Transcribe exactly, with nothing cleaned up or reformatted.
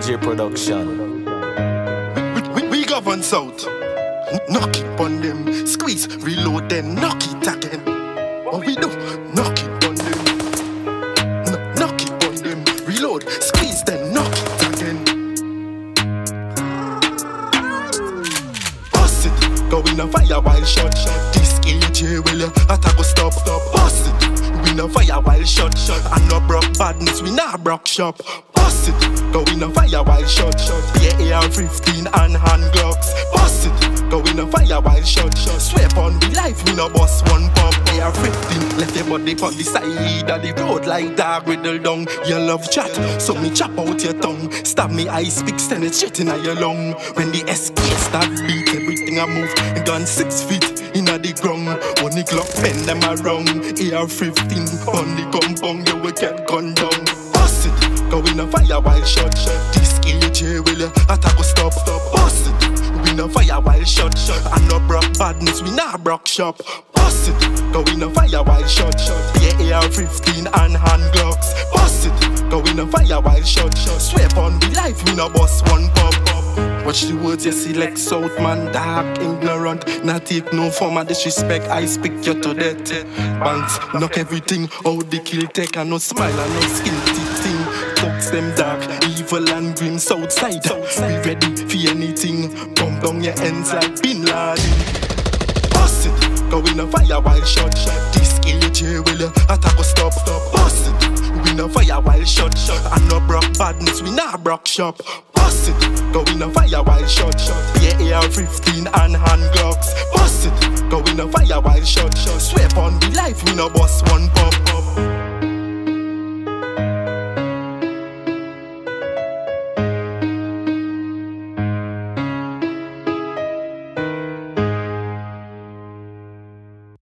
J Production. We, we, we govern south. Knock it on them, squeeze, reload them, knock it again. What we do? Knock it on them. Kn knock it on them, reload, squeeze, then knock it again. Bust it, go in a fire while shot. This A J will you at a go stop, stop. Bust it, we no fire while shot, shot. And no broke badness, we not broke shop. Bust it, go in a fire while shot, shot. Yeah, A R fifteen and hand gloves. Bust it, go in a fire while shot, shot. Sweep on the life, we no bust one pump. A R fifteen, left your body on the side of the road like dog riddle down. You love chat, so me chop out your tongue. Stab me eyes, speak, send it shit in your lung. When the S K start beat, everything I move. Gone six feet in the ground. When the clock bend them around. A R fifteen on the compound, you will get gunned down. Bust it, go in a fire while shot, shot. This A J will you at a go stop, stop. Bust it, we no fire while shot, shot. And no broke badness, we not broke shop. Bust it, go in a fire while shot, shot. Yeah, A R fifteen and hand gloves. Bust it, go in a fire while shot, shot. Sweep on the life, we no bust one pump. Watch the words you select, south man, dark, ignorant. Not take no form of disrespect, I speak you to death. Banks, knock everything out the kill take. And no smile and no skin teeth thing. Thugs them dark, evil and grim, south side. We ready for anything, bump down your ends like Bin Laden. Bust it, go in a fire while shot. This A J will you at a go stop, stop. Bust it, we no fire while shot, shot. And no broke badness, we not broke shop. Bust it, go in a fire while shot, shot. Yeah, A R fifteen and hand gloves. Bust it, go in a fire while shot, shot. Sweep on the life, we no bust one pump, pump.